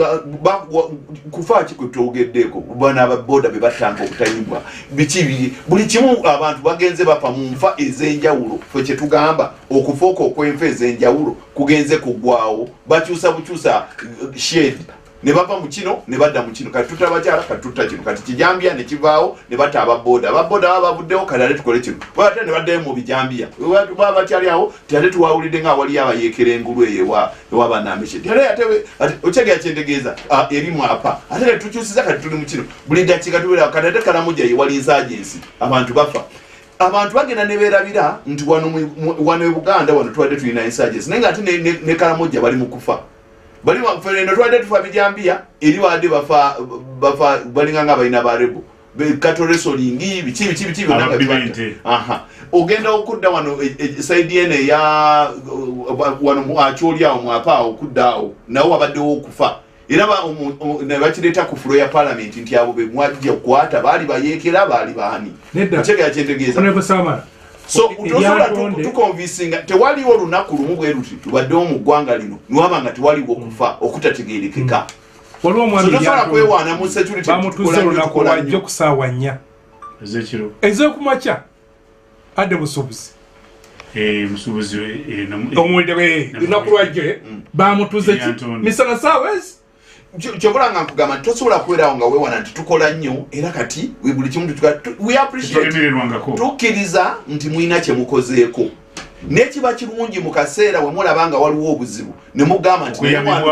kufa ki kwetwogeddeko bana ababoda be batanga okutayimbwa biki buli kimu abantu bagenze bapa mu nfa ez'enjawulo fe kyetugamba okufooka okwenfa ez'enjawulo kugenze kuggwawo bakyusa bukyusa shed ne bava mu kino ne badda mu kino kati tutta abakyala kati tutta kino kati kijambiya ne kivaawo ne batta ababoda ababoda baba bavuddewo kati ate tukole kino bwate ne baddayo mu bijambiya baba bakyali awo ate tuwawulidde nga awali abayeekera engulu eyo ewa banambeshe ate ate okyegera kyentegeeza erimu apa ate ne tukyusiza kati tuli mu kino buli dakiika tubeera kati ate kalamuja ye wali insurgency abantu bafa abantu bagenda ne beerabira nti wano e Buganda wano tubadde tulina insurgency naye nga ate ne kalamuja bali mu kufa bali waferendo twade tufa bijambiya eri wade bafa bafa balinga nga balina barebo be katore solingi bichi bichi bichi banga aha ogenda okudda wano side ene ya wano mu acholi awo mwapa okuddawo nawo abadde okufa era ba ne bakireta ku floor ya parliament nti abo be mwajja kwata bali bayekera bali bani chega kyentegeeza ne basama so utosobola tukonvinsinga tewaliwo olunaku lumu bwe luti tubaddewo mu ggwanga lino niwaba nga tewaliwo okufa okutategeerekeka waliwo omwami tosobola kwewaana mu security bamutuze olunaku lwajjo ku ssaawa nnya ezekiro ez'okumakya adde busuubuzi musuubuzi omulire lunaku lwajjo bamutuze misana ssaawa ezi kyokola nga nkugamba nti tosobola kubeerawo nga weewana nti tukola nnyo era kati buli kimu we appreciate tukkiriza nti mulina kye mukozeeko n'ekiba kirungi mu kaseera we mulaba nga waliwo obuzibu ne mugamba nti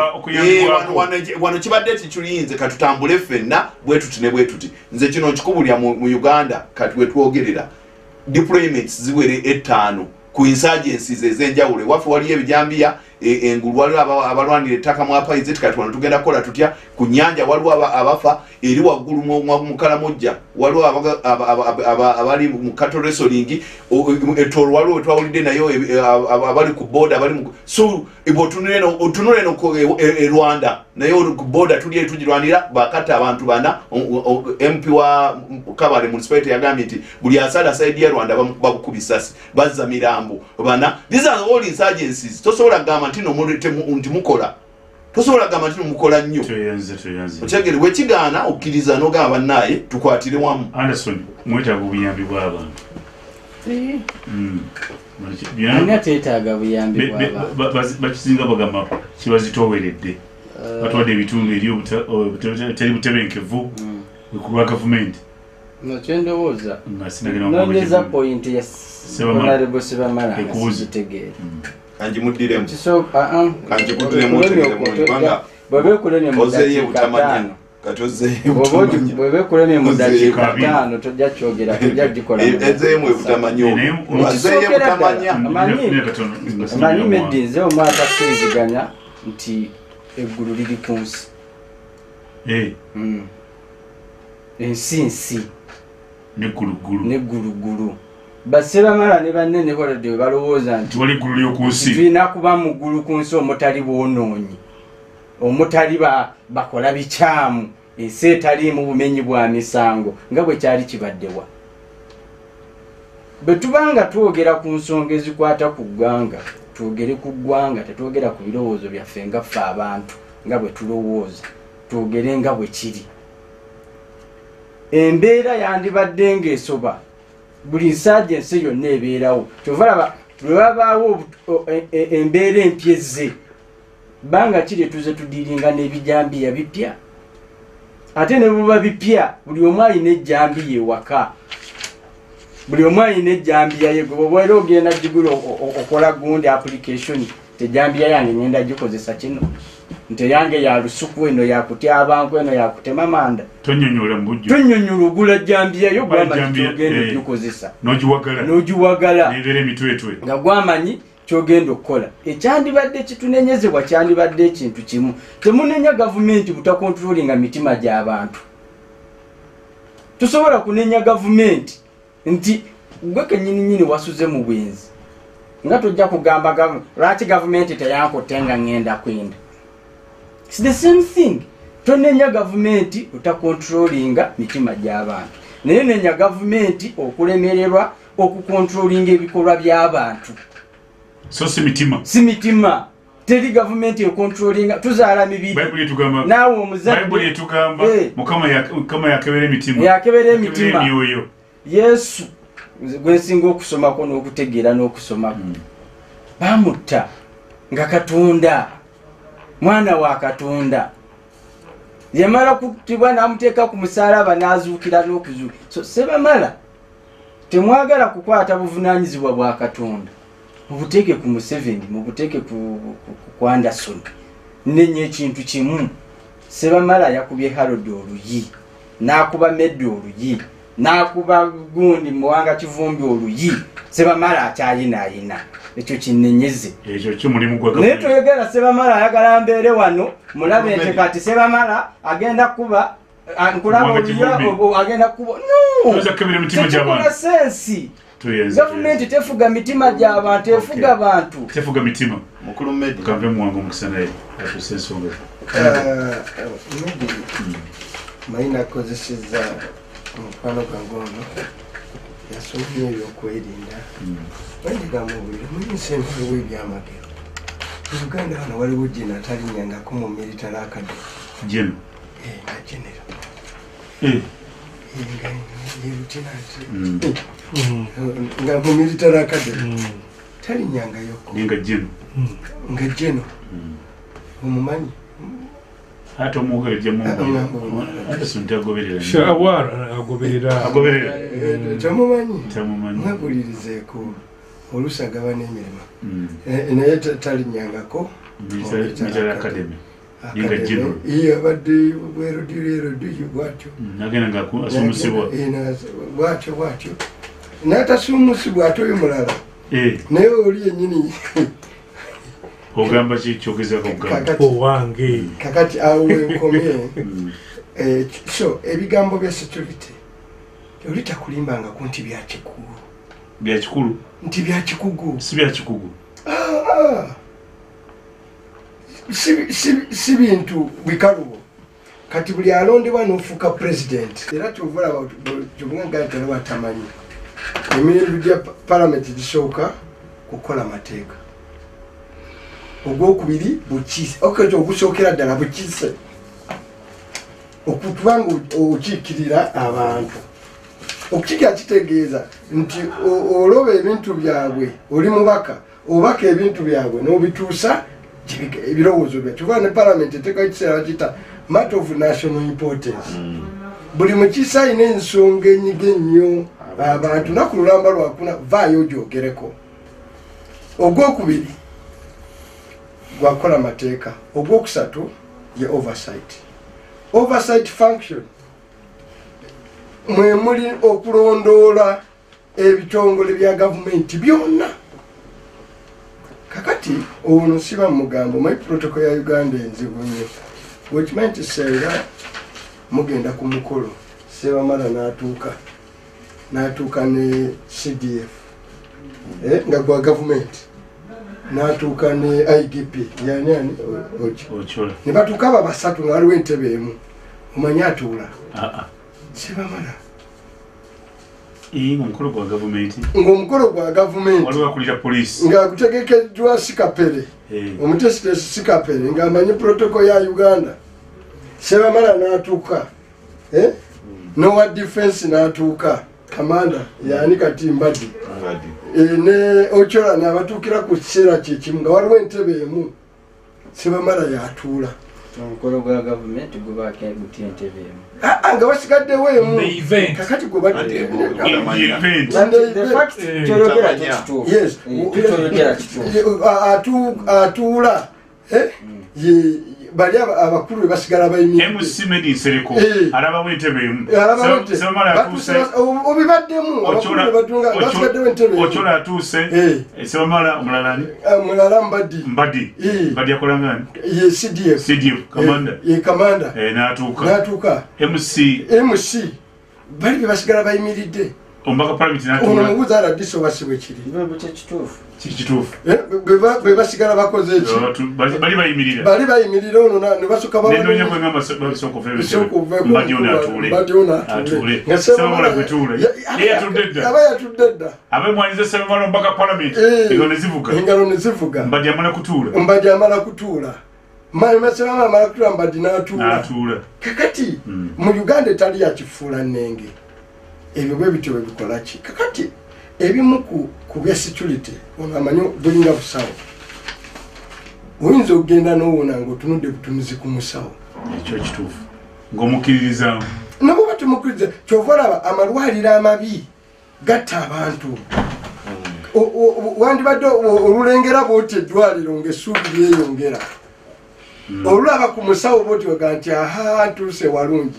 wano kibadde tikiyinze katutambule ffenna bwe tuti ne bwe tuti nze kino nkikubulya mu Uganda kati we twogerera deployments ziwere ettaano ku insurgencies ez'enjawulo ewaffe waliyo ebijambiya engulu waliwo abalwanira ettaka mu apaizeti kati wano tugenda kukola tutya ku nnyanja waliwo abafa eri waggulu mu kalamojja waliwo abali mu cattle wrestling etolo waliwo twawulidde nayo abali ku boda abali so otunula eno e Rwanda naye ku boda tuli eri tugirwanira bakata abantu bana M P wa Kabale municipality yagambye nti buli asala side ya Rwanda bakukuba isasi bazza mirambo bana. These are all insurgencies. Tosobola gamba nti no nti mukola tosobola gamba nti mukola nnyo okyegere wekigaana okkiriza n'ogamba bannaye tukwatire wamu. Anderson mwetaaga obuyambi bw'abantu ani ateetaaga buyambi bw'abantu bakisinga bagamba kibazitooweredde batwadde ebitundu eri teri butebenkevu kulwa gavumenti nokyendowooza nonyeza point ya honorable Sebamala ekitegeera kanji muddiremu kisooka kanji muddiremu kubanga bwebeekulene mu dakiika ttaano bwebeekulene mu dakiika ttaano tojja kyogera tojja gikola ezeemu ebutamanyi ezeemu ebutamanya amanyi meddi nze omwaka kkiriziganya nti eggulu liri ku nsi ensi nsi neggulugulu neggulugulu Basebamala ne banene holode balowooza nti wali ggulu ly'okunsi tulina kuba mu ggulu ku nsi omutali bwonoonyi omutali bakola bikyamu ensi etaliimu bumenyi bwa misango nga bwe kyali kibaddewa. Bwe tubanga twogera ku nsonga ezikwata ku ggwanga twogere ku ggwanga tetwogera ku birowoozo byaffe nga ffe abantu nga bwe tulowooza twogere nga bwe kiri. Embeera yandibadde ng'esoba buli nsaajensi yonna ebeerawo kyova laba lwe babaawo embeera empyezze banga kiri tuze tudiringa n'ebijambiya bipya ate ne buba bipya buli omu alina ejjambiya ewaka buli omu alina ejjambiya ye gwe bw'oba era ogenda gigula okola gundi application tejjambiya yange ngenda gikozesa kino nti yange ya lusuku eno yakutya abantu eno yakutema manda tonyonyola mbujjo tonyonyola ogula jjambiya yo gwamanyi kyogenda gikozesa n'ogiwagala n'ogiwagala n'ebeera emitwetwe nga gwamanyi kyogenda okukola. Ekyandibadde kitunenyezebwa kyandibadde ekintu kimu temunenya gavumenti butakontrolinga mitima gy'abantu. Tusobola kunenya gavumenti nti gwe kenyininyini wasuze mu bwenzi nga tojja kugamba lwaki gavumenti teyankotenga ngenda kwenda. It's the same thing. Tonenya gavumenti utakontrolinga mitima gy'abantu naye nenya gavumenti okulemererwa okukontrolinga ebikolwa by'abantu. So si mitima si mitima teri gavumenti ekontrolinga tuzaala mibiri Bible etugamba naawe omuzadde Bible etugamba mukama yakama yakebere mitima yakebere mitima myoyo Yesu gwe singa okusomako n'okutegeera n'okusomako bamutta nga Katonda mwana wa Katonda yamala kutibwa n'amuteeka ku musaalaba n'azuukira n'okuzuuka. So Sebamala temwagala kukwata buvunaanyizibwa bwa Katonda mubuteke ku Museveni mubuteke ku ku Anderson nenye ekintu kimu. Sebamala yakubye Harold oluyi n'akuba Meddi oluyi n'akuba gundi Muwanga Kivumbi oluyi. Sebamala akyayinaayina ekyo kinenyeze ekyo kimulimu gwa naye toyogera Sebamala ayagala mbeere wano mulabe nti kati Sebamala agenda kuba nkulaba oluyi agenda kuba no tekikola sensi. Gavumenti tefuga mitima gy'abantu efuga abantu tefuga mitima mukulu Meddi kambe muwango mukisana ye atuse ensonga Meddi mayina akozesezza omukwano gwange ono yasomye ebyokwerinda bandigamubulire muyinsa envubu w'ebyamagero mu Uganda wano waliwo jena atalinyangako mu military academy jeno nga genero nga mu military academy talinyangayoko nga jeno nga jeno omumanyi ate omwogere jemu ate sunta agoberera shawara agoberera agoberera tamumanyi tamumanyi mwagulirizeeko olusagaba n'emirimu naye talinyangako military academy Ninga jino. Iya badde bwerodiro bwatyo. Nagenda nga asumusibwa. Ina bwatyo bwatyo. Nata sumusibwa atoyo mulala. Eh. Naye oli yennyini ogamba ki kyogezako ogamba owange kakati awo enkomye eh so ebigambo bya security olita kulimbanga ku nti bya kikulu bya kikulu nti bya kikugu si bya kikugu ah si si si bintu bikalubo kati buli alondebwa n'ofuuka president era kyovula kyobunga gatala batamanyi emirembe gya parliament gisooka kukola mateeka ogwokubiri bukiise okati ogusookera ddala bukiise okutubanga okiikirira abantu okukiikira kitegeeza nti oloba ebintu byabwe oli mubaka obaka ebintu byabwe n'obituusa ebirowoozo bya kyova ne parliament eteekayo ekiseera bakiyita matter of national importance buli mukiise alina ensonga enyiga ennyo abantu naku lulamba lwakuna vaayo ogyogereko ogwokubiri gwakola mateeka ogwokusatu ye oversight oversight function mwe muli okulondoola ebitongole bya gavumenti byonna kakati ono siba mugambo my protocol ya Uganda enzibu nnyo wekimanyi nti senga mugenda ku mukolo sebamala n'atuuka n'atuuka ne C D F eh nga gwa gavumenti n'atuuka ne I D P yani ani ochola ne batuuka aba basatu nga waliwo entebe emu omanyi atuula aa sebamala iyi ng'omukolo gwa gavumenti ng'omukolo gwa gavumenti waliwo akulira polisi nga gutegekeddwa sikapere omutesitesi sikapere ng'amanyi protocol ya Uganda sebamala n'atuuka eh nowa defense n'atuuka kamanda yani kati mbadi ne ochola n'abatuukira ku kiseera kyekimu nga waliwo entebe emu sebamala yatuula omukolo gwa gavumenti gubaako guti entebe emu nga wasigaddewo emu kakati atuula bali abakulu basigala bayimira M C Made in Sereko alaba wentebe emu sebamala atuse obibaddemu abakulu batunga basigaddewo entebe ochola atuse sebamala omulalani mulala mbadi mbadi mbadi akola ngani ye C D F C D F commander ye commander eh n'atuuka n'atuuka M C M C bali basigala bayimiridde ombaka parliament n'atuula ono mubuuza aladiso basibwe kiri bwe kituufu kituufu bwe basigala bakoze eki bali bayimirira bali bayimirira ono ne basooka nenonya bwe ngamba basooka ofeebesebe mbadi ono atuule nga sebamala gwetuule yatudde dda aba yatudde dda abe mwanyiza sebamala ombaka parliament engalo ne zivuga engalo ne zivuga mbadi amala kutuula mbadi amala kutuula sebamala amala kutuula mbadi n'atuula kakati mu Uganda etali yakifuula nnenge ebyo bwe bityo bwe bikola ki kakati ebimu ku bya security ono amanyi bulinga busawo oyinza okugenda n'owona ng'otunudde butunuzi ku musawo ekyo kituufu ng'omukkiririzaamu nabo batumukiriza kyova olaba amalwaliro amabi gatta abantu wandibadde olulengera bwoti eddwaliro ng'essuubi lyeyongera olulaba ku musawo bwoti oga nti aha ntuuse walungi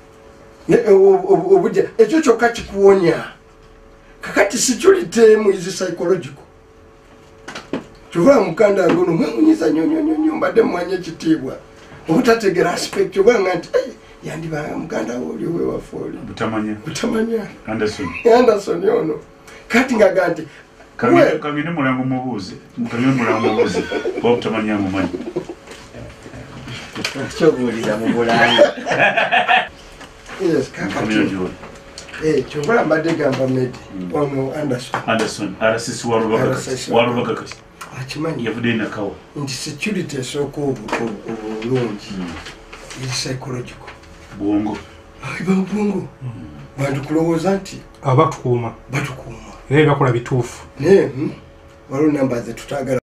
obujja ekyo kyokka kikuwonya kakati security emu is psychological kyova mukanda wange ono mwemunyiza nyonyonyonyo mbadde mumanya ekitiibwa obutategera aspect obanga nti yandiba muganda wo oli owewaffe oli butamanya butamanya Anderson Anderson ono kati ngaga nti kagende mulango mubuuze kagende mulango mubuuze oba butamanya mumanyi kyobuuliza mu bulanga yes kakati eh chokola mbadde gamba medi ono Anderson Anderson arasisi warubaga warubaga kati akimanyi yavude na kawa nti security esoko obulungi is psychological bongo aiba bongo bantu kulowooza nti abatukuuma batukuuma naye bakola bituufu naye waliwo namba ze tutagala